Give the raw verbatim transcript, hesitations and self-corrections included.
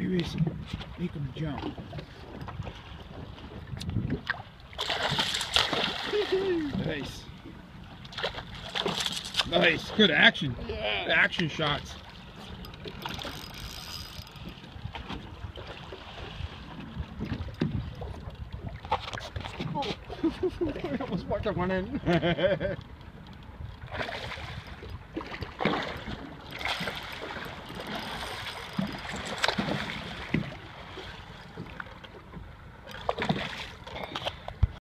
Seriously, make him jump. Nice. Nice. Good action. Yeah. Action shots. Oh. I almost walked that one in.